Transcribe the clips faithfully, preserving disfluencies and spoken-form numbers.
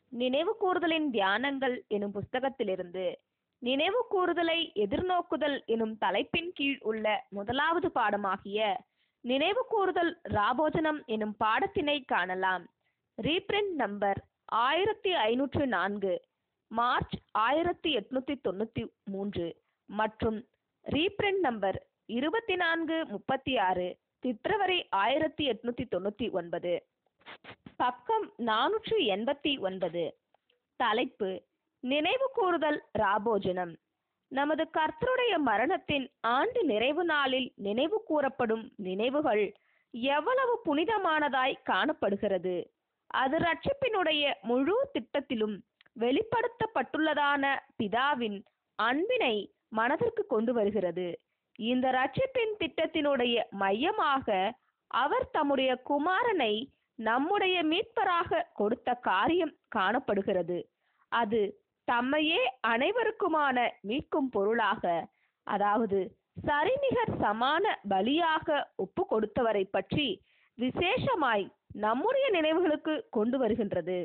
நினைவு கூறுதலின் தியானங்கள் எனும் புஸ்தகத்திலிருந்து நினைவு கூறுதலை எதிர்நோக்குதல் எனும் தலைப்பின் கீழ் உள்ள முதலாவது பாடமாகிய நினைவு கூறுதல் ராபோஜனம் எனும் பாடத்தினை காணலாம். ரீப்ரிண்ட் நம்பர் ஆயிரத்தி ஐநூற்று நான்கு, மார்ச் ஆயிரத்தி எட்நூத்தி தொண்ணூத்தி மூன்று மற்றும் ரீப்ரிண்ட் நம்பர் இருபத்தி நான்கு முப்பத்தி ஆறு, பிப்ரவரி ஆயிரத்தி எட்நூத்தி தொண்ணூத்தி ஒன்பது. பக்கம் நானூற்று எண்பத்தி ஒன்பது. தலைப்பு நினைவு கூறுதல் ராபோஜனம். நமது கர்த்தருடைய மரணத்தின் ஆண்டு நிறைவு நாளில் நினைவு கூறப்படும் நினைவுகள் எவ்வளவு புனிதமானதாய் காணப்படுகிறது. அது ரட்சிப்பினுடைய முழு திட்டத்திலும் வெளிப்படுத்தப்பட்டுள்ளதான பிதாவின் அன்பினை மனதிற்கு கொண்டு வருகிறது. இந்த ரட்சிப்பின் திட்டத்தினுடைய மையமாக அவர் தம்முடைய குமாரனை நம்முடைய மீட்பராக கொடுத்த காரியம் காணப்படுகிறது. அது தம்மையே அனைவருக்குமான மீட்கும் பொருளாக, அதாவது சரிநிகர் சமான பலியாக ஒப்பு கொடுத்தவரை பற்றி விசேஷமாய் நம்முடைய நினைவுகளுக்கு கொண்டு வருகின்றது.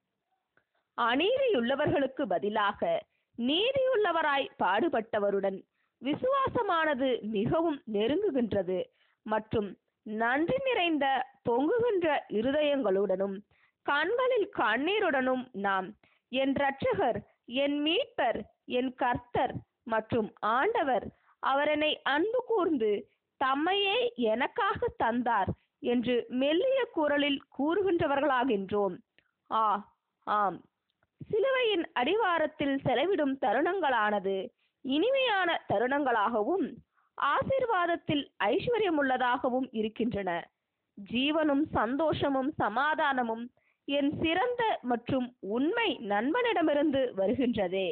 அநீதியுள்ளவர்களுக்கு பதிலாக நீதியுள்ளவராய் பாடுபட்டவருடன் விசுவாசமானது மிகவும் நெருங்குகின்றது மற்றும் நன்றி நிறைந்த பொங்குகின்ற இருதயங்களுடனும் கண்களில் கண்ணீருடனும் நாம் என் இரட்சகர், என் மீட்பர், என் கர்த்தர் மற்றும் ஆண்டவர், அவர் என்னை அன்பு கூர்ந்து தம்மையே எனக்காக தந்தார் என்று மெல்லிய குரலில் கூறுகின்றவர்களாகின்றோம். ஆ ஆம், சிலுவையின் அடிவாரத்தில் செலவிடும் தருணங்களானது இனிமையான தருணங்களாகவும் ஆசீர்வாதத்தில் ஐஸ்வர்யமுள்ளதாகவும் இருக்கின்றன. ஜீவனும் சந்தோஷமும் சமாதானமும் என் சிறந்த மற்றும் உண்மை நண்பனிடமிருந்து வருகின்றதே.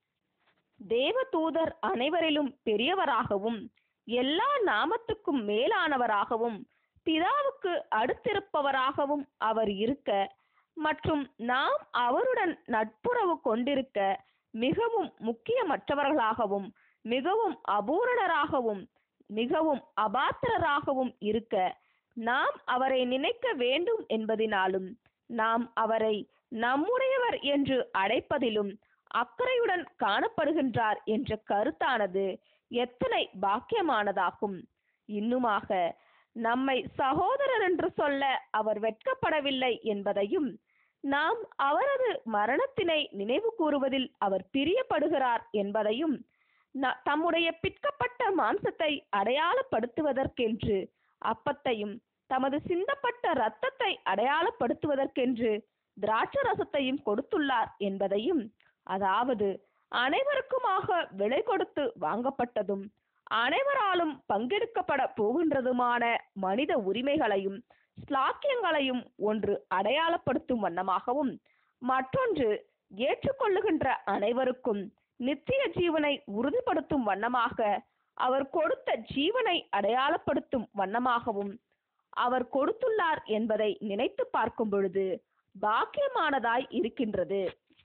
தேவ தூதர் அனைவரிலும் பெரியவராகவும் எல்லா நாமத்துக்கும் மேலானவராகவும் பிதாவுக்கு அடுத்திருப்பவராகவும் அவர் இருக்க மற்றும் நாம் அவருடன் நட்புறவு கொண்டிருக்க மிகவும் முக்கியமற்றவர்களாகவும் மிகவும் அபூரணராகவும் மிகவும் அபாத்திரராகவும் இருக்க நாம் அவரை நினைக்க வேண்டும் என்பதினாலும் நாம் அவரை நம்முடையவர் என்று அழைப்பதிலும் அக்கறையுடன் காணப்படுகின்றார் என்ற கருத்தானது எத்தனை பாக்கியமானதாகும். இன்னுமாக நம்மை சகோதரர் என்று சொல்ல அவர் வெட்கப்படவில்லை என்பதையும், நாம் அவரது மரணத்தினை நினைவு கூறுவதில் அவர் பிரியப்படுகிறார் என்பதையும், தம்முடைய பிற்கப்பட்ட மாம்சத்தை அடையாளப்படுத்துவதற்கென்று அப்பத்தையும் தமது சிந்தப்பட்ட இரத்தத்தை அடையாளப்படுத்துவதற்கென்று திராட்சரசத்தையும் கொடுத்துள்ளார் என்பதையும், அதாவது அனைவருக்குமாக விலை கொடுத்து வாங்கப்பட்டதும் அனைவராலும் பங்கெடுக்கப்பட போகின்றதுமான மனித உரிமைகளையும் ஸ்லாக்கியங்களையும் ஒன்று அடையாளப்படுத்தும் வண்ணமாகவும் மற்றொன்று ஏற்றுக்கொள்ளுகின்ற அனைவருக்கும் நித்திய ஜீவனை உறுதிப்படுத்தும் வண்ணமாக அவர் கொடுத்த ஜீவனை அடையாளப்படுத்தும் வண்ணமாகவும் அவர் கொடுத்துள்ளார் என்பதை நினைத்து பார்க்கும் பொழுது பாக்கியமானதாய் இருக்கின்றது.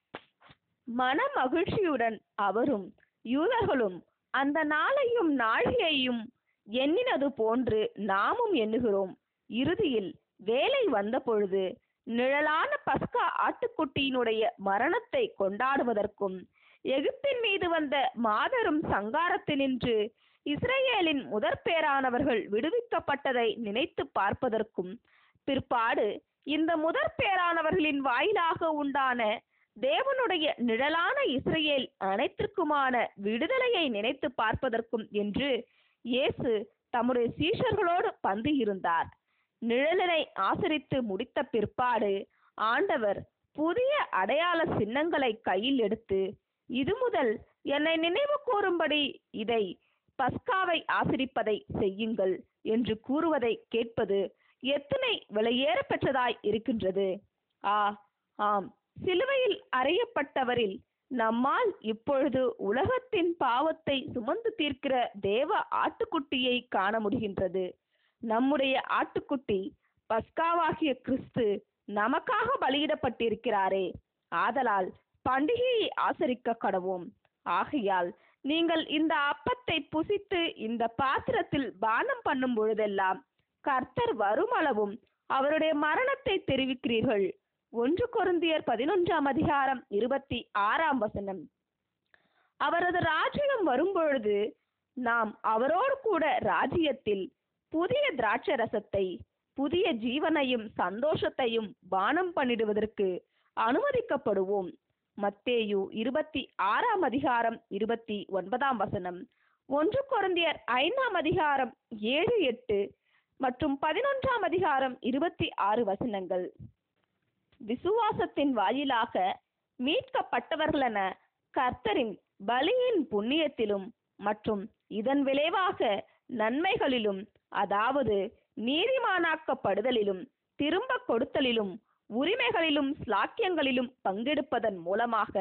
மன மகிழ்ச்சியுடன் அவரும் யூதர்களும் அந்த நாளையும் நாழிகையும் எண்ணினது போன்று நாமும் எண்ணுகிறோம். இறுதியில் வேலை வந்த பொழுது நிழலான பஸ்கா ஆட்டுக்குட்டியினுடைய மரணத்தை கொண்டாடுவதற்கும் எகிப்தின் மீது வந்த மாபெரும் சங்காரத்தினின்று இஸ்ரேலின் முதற் பேரானவர்கள் விடுவிக்கப்பட்டதை நினைத்து பார்ப்பதற்கும் பிற்பாடு இந்த முதற் பேரானவர்களின் வாயிலாக உண்டான தேவனுடைய நிழலான இஸ்ரேல் அனைத்திற்குமான விடுதலையை நினைத்து பார்ப்பதற்கும் என்று இயேசு தம்முடைய சீஷர்களோடு பந்து இருந்தார். நிழலினை ஆசரித்து முடித்த பிற்பாடு ஆண்டவர் புதிய அடையாள சின்னங்களை கையில் எடுத்து, இது முதல் என்னை நினைவு கூறும்படி இதை பஸ்காவை ஆசரிப்பதை செய்யுங்கள் என்று கூறுவதை கேட்பது எத்தனை விலையேற பெற்றதாய் இருக்கின்றது. ஆ ஆம், சிலுவையில் அறையப்பட்டவரில் நம்மால் இப்பொழுது உலகத்தின் பாவத்தை சுமந்து தீர்க்கிற தேவ ஆட்டுக்குட்டியை காண முடிகின்றது. நம்முடைய ஆட்டுக்குட்டி பஸ்காவாகிய கிறிஸ்து நமக்காக பலியிடப்பட்டிருக்கிறாரே. ஆதலால் பண்டிகையை ஆசரிக்க கடவோம். ஆகையால் நீங்கள் இந்த அப்பத்தை புசித்து இந்த பாத்திரத்தில் பானம் பண்ணும் பொழுதெல்லாம் கர்த்தர் வருமளவும் அவருடைய மரணத்தை தெரிவிக்கிறீர்கள். ஒன்று கொரிந்தியர் பதினொன்றாம் அதிகாரம் இருபத்தி ஆறாம் வசனம். அவரது ராஜ்யம் வரும்பொழுது நாம் அவரோடு கூட ராஜ்யத்தில் புதிய திராட்சை ரசத்தை, புதிய ஜீவனையும் சந்தோஷத்தையும் பானம் பண்ணிடுவதற்கு அனுமதிக்கப்படுவோம். மத்தேயு இருபத்தி ஆறாம் அதிகாரம் இருபத்தி ஒன்பதாம் வசனம், ஒன்று கொரிந்தியர் ஐந்தாம் அதிகாரம் ஏழு எட்டு மற்றும் பதினொன்றாம் அதிகாரம் இருபத்தி ஆறு வசனங்கள். விசுவாசத்தின் வாயிலாக மீட்கப்பட்டவர்களென கர்த்தரின் பலியின் புண்ணியத்திலும் மற்றும் இதன் விளைவாக நன்மைகளிலும், அதாவது நீதிமானாக்கப்படுதலிலும், திரும்ப கொடுத்தலிலும், உரிமைகளிலும், ஸ்லாக்கியங்களிலும் பங்கெடுப்பதன் மூலமாக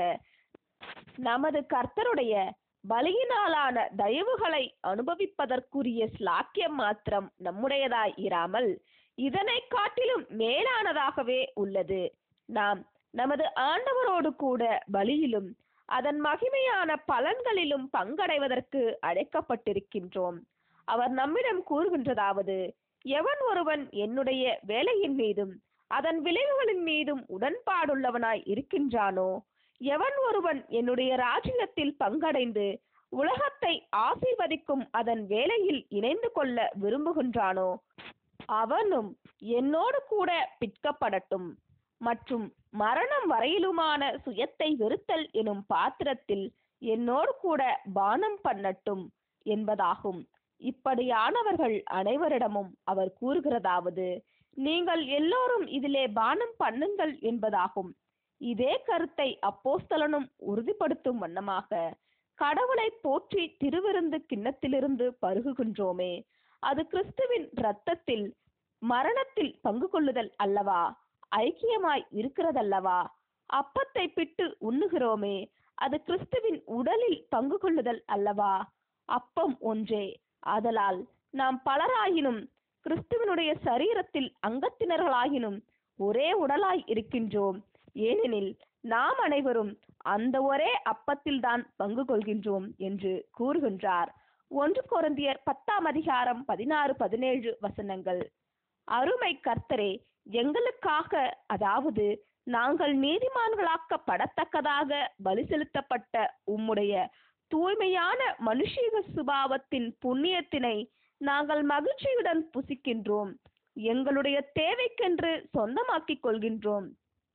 நமது கர்த்தருடைய பலியினாலான தயவுகளை அனுபவிப்பதற்குரிய ஸ்லாக்கியம் மாத்திரம் நம்முடையதாய் இராமல் இதனை காட்டிலும் மேலானதாகவே உள்ளது. நாம் நமது ஆண்டவரோடு கூட பலியிலும் அதன் மகிமையான பலன்களிலும் பங்கடைவதற்கு அழைக்கப்பட்டிருக்கின்றோம். அவர் நம்மிடம் கூறுகின்றதாவது, எவன் ஒருவன் என்னுடைய வேலையின் மீதும் அதன் விளைவுகளின் மீதும் உடன்பாடுள்ளவனாய் இருக்கின்றானோ, எவன் ஒருவன் என்னுடைய ராஜ்யத்தில் பங்கடைந்து உலகத்தை ஆசீர்வதிக்கும் அதன் வேலையில் இணைந்து கொள்ள விரும்புகின்றானோ, அவனும் என்னோடு கூட பிற்கப்படட்டும் மற்றும் மரணம் வரையிலுமான சுயத்தை வெறுத்தல் எனும் பாத்திரத்தில் என்னோடு கூட பானம் பண்ணட்டும் என்பதாகும். இப்படியானவர்கள் அனைவரிடமும் அவர் கூறுகிறதாவது, நீங்கள் எல்லோரும் இதிலே பானம் பண்ணுங்கள் என்பதாகும். இதே கருத்தை அப்போஸ்தலனும் உறுதிப்படுத்தும் வண்ணமாக, கடவுளை போற்றி திருவிருந்து கிண்ணத்திலிருந்து பருகுகின்றோமே, அது கிறிஸ்துவின் இரத்தத்தில் மரணத்தில் பங்கு கொள்ளுதல் அல்லவா, ஐக்கியமாய் இருக்கிறதல்லவா. அப்பத்தை பிட்டு உண்ணுகிறோமே, அது கிறிஸ்துவின் உடலில் பங்கு கொள்ளுதல் அல்லவா. அப்பம் ஒன்றே, ஆதலால் நாம் பலராயினும் கிறிஸ்துவனுடைய சரீரத்தில் அங்கத்தினர்களாயினும் ஒரே உடலாய் இருக்கின்றோம். ஏனெனில் நாம் அனைவரும் அந்த ஒரே அப்பத்தில் தான் பங்கு கொள்கின்றோம் என்று கூறுகின்றார். ஒன்று கொரிந்தியர் பத்தாம் அதிகாரம் பதினாறு பதினேழு வசனங்கள். அருமை கர்த்தரே, எங்களுக்காக, அதாவது நாங்கள் நீதிமான்களாக்கப்படத்தக்கதாக பலி செலுத்தப்பட்ட உம்முடைய தூய்மையான மனுஷீக சுபாவத்தின் புண்ணியத்தினை நாங்கள் மகிழ்ச்சியுடன் புசிக்கின்றோம். எங்களுடைய தேவைக்கென்று சொந்தமாக்கிக் கொள்கின்றோம்.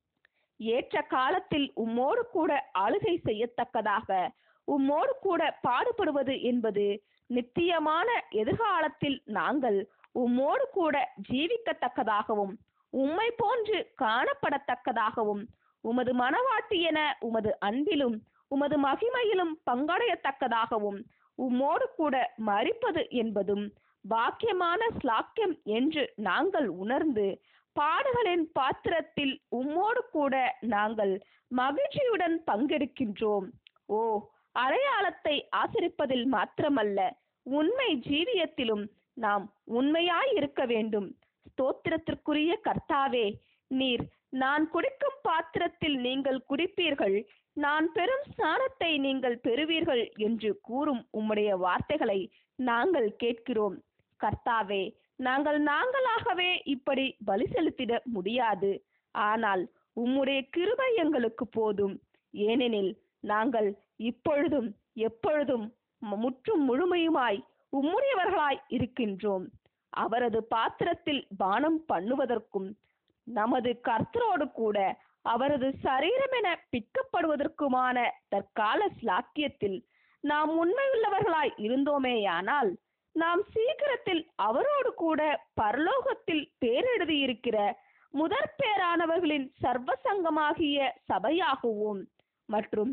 ஏற்ற காலத்தில் உம்மோடு கூட ஆளுகை செய்யத்தக்கதாக உம்மோடு கூட பாடுபடுவது என்பது நித்தியமான எதிர்காலத்தில் நாங்கள் உம்மோடு கூட ஜீவிக்கத்தக்கதாகவும் உம்மை போன்று காணப்படத்தக்கதாகவும் உமது மனவாட்டி என உமது அன்பிலும் உமது மகிமையிலும் பங்கடையத்தக்கதாகவும் உம்மோடு கூட மரிப்பது என்பதும் பாக்கியமான ஸ்லாக்கியம் என்று நாங்கள் உணர்ந்து பாடுகளின் பாத்திரத்தில் உம்மோடு கூட நாங்கள் மகிழ்ச்சியுடன் பங்கெடுக்கின்றோம். ஓ, அடையாளத்தை ஆசரிப்பதில் மாத்திரமல்ல, உண்மை ஜீவியத்திலும் நாம் உண்மையாய் இருக்க வேண்டும். ஸ்தோத்திரத்திற்குரிய கர்த்தாவே, நீர் நான் குடிக்கும் பாத்திரத்தில் நீங்கள் குடிப்பீர்கள், நான் பெரும் ஸ்நானத்தை நீங்கள் பெறுவீர்கள் என்று கூறும் உம்முடைய வார்த்தைகளை நாங்கள் கேட்கிறோம். கர்த்தாவே, நாங்கள் நாங்களாகவே இப்படி பலி செலுத்திட முடியாது. ஆனால் உம்முடைய கிருபை எங்களுக்கு போதும். ஏனெனில் நாங்கள் இப்பொழுதும் எப்பொழுதும் முற்றும் முழுமையுமாய் உம்முடையவர்களாய் இருக்கின்றோம். அவரது பாத்திரத்தில் பானம் பண்ணுவதற்கும் நமது கர்த்தரோடு கூட அவரது சரீரமென பிற்கப்படுவதற்குமான தற்கால ஸ்லாக்கியத்தில் நாம் உண்மையுள்ளவர்களாய் இருந்தோமேயானால், நாம் சீக்கிரத்தில் அவரோடு கூட பரலோகத்தில் பேரெழுதியிருக்கிற முதற் பேரானவர்களின் சர்வசங்கமாகிய சபையாகுவோம். மற்றும்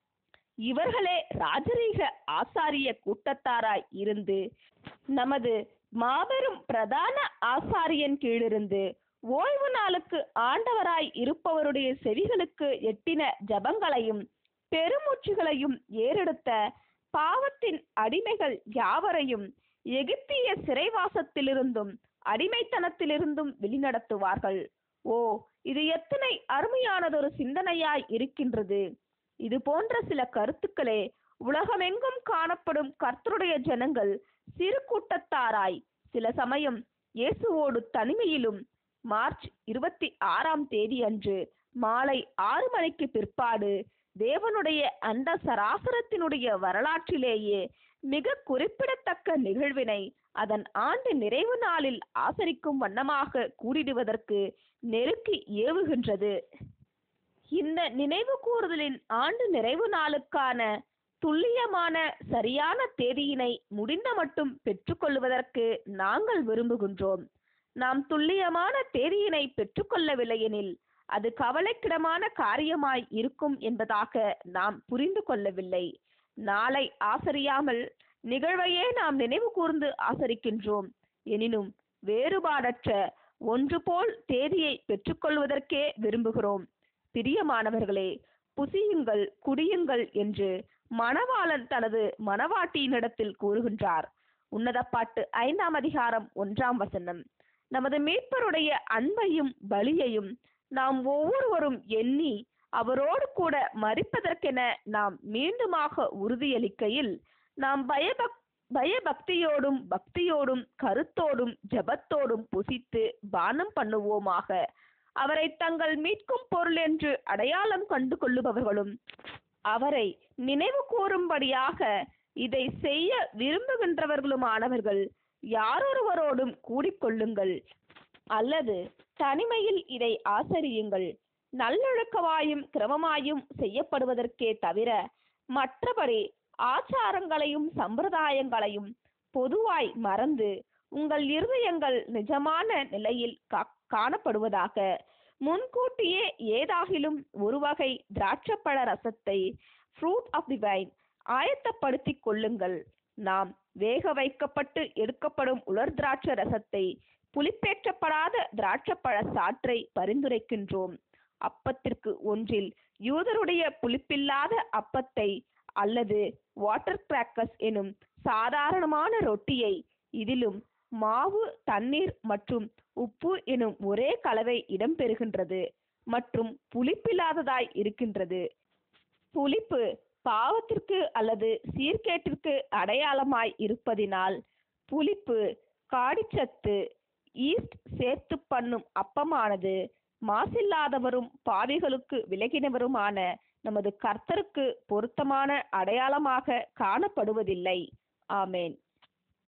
இவர்களே ராஜரீக ஆசாரிய கூட்டத்தாராய் இருந்து நமது மாபெரும் பிரதான ஆசாரியன் கீழிருந்து ஓய்வு நாளுக்கு ஆண்டவராய் இருப்பவருடைய செவிகளுக்கு எட்டின ஜபங்களையும் பெருமூச்சுகளையும் ஏறெடுத்த பாவத்தின் அடிமைகள் யாவரையும் எகிப்திய சிறைவாசத்திலிருந்தும் அடிமைத்தனத்திலிருந்தும் வெளிநடத்துவார்கள். ஓ, இது எத்தனை அருமையானதொரு சிந்தனையாய் இருக்கின்றது. இது போன்ற சில கருத்துக்களே உலகமெங்கும் காணப்படும் கர்த்தருடைய ஜனங்கள் சிறு கூட்டத்தாராய் சில சமயம் இயேசுவோடு தனிமையிலும் மார்ச் இருபத்தி ஆறாம் தேதி அன்று மாலை ஆறு மணிக்கு பிற்பாடு தேவனுடைய அந்த சராசரத்தினுடைய வரலாற்றிலேயே மிக குறிப்பிடத்தக்க நிகழ்வினை அதன் ஆண்டு நிறைவு நாளில் ஆசரிக்கும் வண்ணமாக கூடிடுவதற்கு நெருக்கி ஏவுகின்றது. இந்த நினைவு கூறுதலின் ஆண்டு நிறைவு நாளுக்கான துல்லியமான சரியான தேதியினை முடிந்த மட்டும் பெற்றுக்கொள்வதற்கு நாங்கள் விரும்புகின்றோம். நாம் துல்லியமான தேதியினை பெற்றுக்கொள்ளவில்லை எனில் அது கவலைக்கிடமான காரியமாய் இருக்கும் என்பதாக நாம் புரிந்து கொள்ளவில்லை. நாளை ஆசரியாமல் நிகழ்வையே நாம் நினைவு கூர்ந்து ஆசரிக்கின்றோம். எனினும் வேறுபாடற்ற ஒன்று போல் தேதியை பெற்றுக்கொள்வதற்கே விரும்புகிறோம். பிரியமானவர்களே, புசியுங்கள் குடியுங்கள் என்று மணவாளன் தனது மணவாட்டியினிடத்தில் கூறுகின்றார். உன்னத பாட்டு ஐந்தாம் அதிகாரம் ஒன்றாம் வசனம். நமது மீட்பருடைய அன்பையும் பலியையும் நாம் ஒவ்வொருவரும் எண்ணி அவரோடு கூட மரிப்பதற்கென நாம் மீண்டுமாக உறுதியளிக்கையில் நாம் பயபக் பயபக்தியோடும் பக்தியோடும் கருத்தோடும் ஜபத்தோடும் புசித்து பானம் பண்ணுவோமாக. அவரை தங்கள் மீட்கும் பொருள் என்று அடையாளம் கண்டு கொள்ளுபவர்களும் அவரை நினைவு கூறும்படியாக இதை செய்ய விரும்புகின்றவர்களுமானவர்கள் யாரொருவரோடும் கூடிக்கொள்ளுங்கள் அல்லது தனிமையில் இதை ஆசரியுங்கள். நல்லொழுக்கமாயும் கிரமமாயும் செய்யப்படுவதற்கே தவிர மற்றபடி ஆச்சாரங்களையும் சம்பிரதாயங்களையும் பொதுவாய் மறந்து உங்கள் இருதயங்கள் நிஜமான நிலையில் காணப்படுவதாக. முன்கூட்டியே ஏதாகிலும் ஒரு வகை திராட்சப்பழ ரசத்தை ஃப்ரூட் ஆஃப் தி வைன் ஆயத்தப்படுத்திக் கொள்ளுங்கள். நாம் வேக வைக்கப்பட்டு எடுக்கப்படும் உலர் திராட்சை ரசத்தை புளிப்பேற்றப்படாத திராட்சப்பழ சாற்றை பரிந்துரைக்கின்றோம். அப்பத்திற்கு ஒன்றில் யூதருடைய புளிப்பில்லாத அப்பத்தை அல்லது வாட்டர் கிராக்கர்ஸ் எனும் சாதாரணமான ரொட்டியை, இதிலும் மாவு தண்ணீர் மற்றும் உப்பு எனும் ஒரே கலவை இடம்பெறுகின்றது மற்றும் புளிப்பில்லாததாய் இருக்கின்றது. புளிப்பு பாவத்திற்கு அல்லது சீர்கேட்டிற்கு அடையாளமாய் இருப்பதினால் புளிப்பு காடிச்சத்து ஈஸ்ட் சேர்த்து பண்ணும் அப்பமானது மாசில்லாதவரும் பாவிகளுக்கு விலகினவருமான நமது கர்த்தருக்கு பொருத்தமான அடையாளமாக காணப்படுவதில்லை. ஆமேன்.